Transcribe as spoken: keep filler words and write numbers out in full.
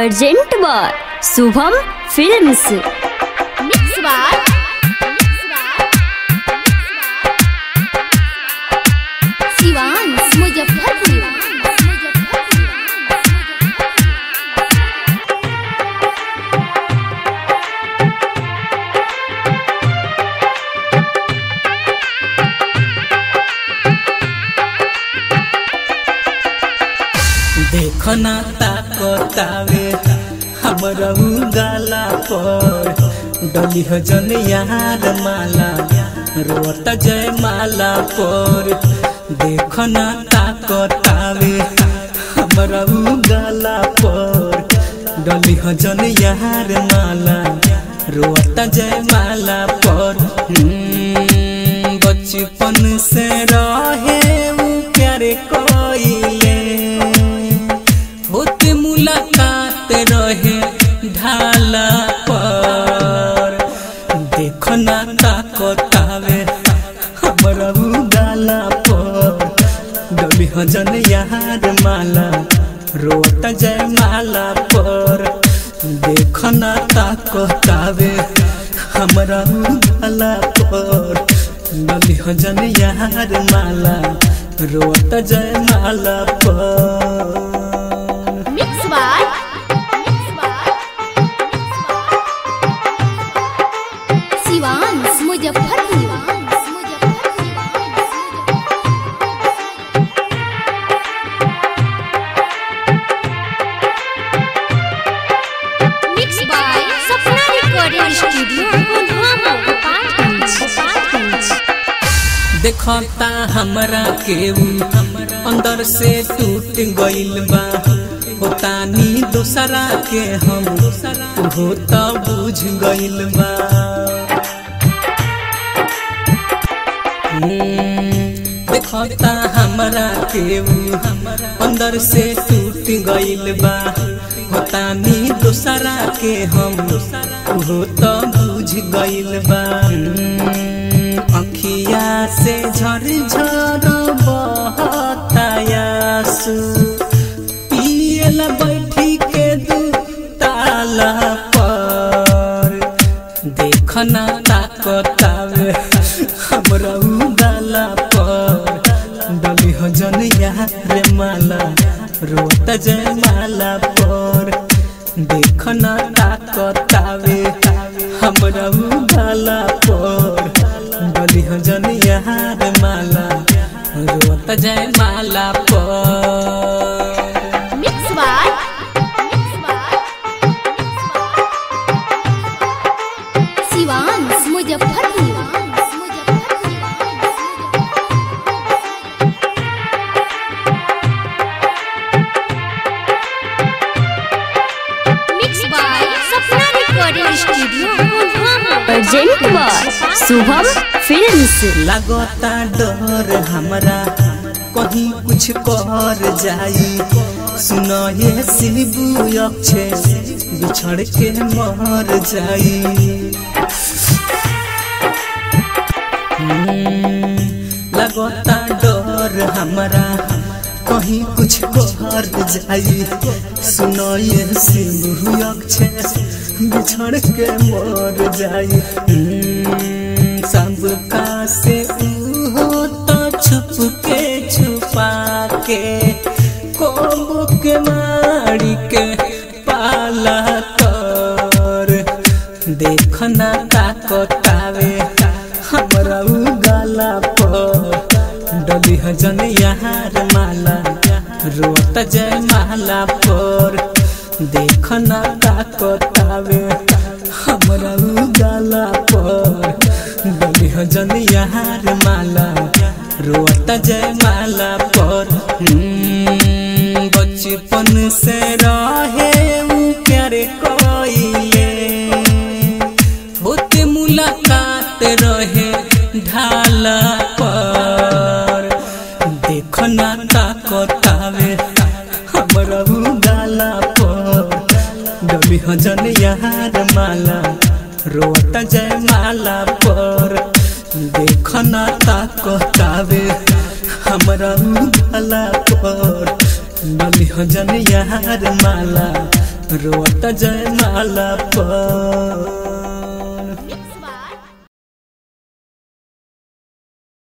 Present by Shubham films. Mix by Shivansh Muzaffarpur. देखो ना ताकतावे हमरा गाला पर डली हो जन यार माला रोता जय माला पर। देखो ना ताकतावे हमरा गाला पर डली हो जन यार माला रोता जय माला पर। बचपन से रहे प्यारे कोइले होते मुलाकात रहे ढाला पर। देखो ना ताकतावे हमरा गाला पर डली हो जन यार माला रोता जय माला पर। देखो ना ताकतावे हमरा गाला पर डली हो जन यार माला रोता जय माला पर। Mix by Shivansh Muzaffarpur. Mix by Sapna recording studio Gondhwama Gopalganj. देखता हमरा के अंदर से टूट गइल बा होतानी दूसरा के हम हो तो बुझ गइल बा। देखता हमरा के अंदर से टूट गइल बा होतानी दूसरा के हम हो तो बुझ गइल बा। अखिया से झर झर बहतायासु पियला बैठी के दू ताला पर। देखना ताकतावे हमरा गाला पर डली हो जन यार माला रोता जय माला पर। देखना ताकतावे हमरा गाला पर डली हो जन यार माला रोता जय माला पर। Mix by Shivansh Muzaffarpur. Mix by Sapna recording studio Gondhwama. Present by Shubham films. लगता डर हमरा कहीं कुछ कर जाई सुनो ये शिबू अक्षय बिछड़ के मर जाई। लगता डर हमरा कहीं कुछ कर जाई सुनो ये शिबू अक्षय बिछड़ के मर जाई। सबका से हो तो छुप के छुपा के कोबो के मारी के पाला कर। देखना ताकतावे हमरा गाला पर डली हो जन यार माला रोता जय माला पर। देखना ताकतावे हमरा गाला पर डली हो जन यार माला रोता जय माला पर। बचपन से रहे प्यारे कोइले होते मुलाकात रहे ढाला पर। देखना ताकतावे हमरा गाला पर डली हो जन यार माला रोता जय माला पर। देखना ताकतावे हमरा गाला पर डली हो जन यार माला रोत जयमाला पर।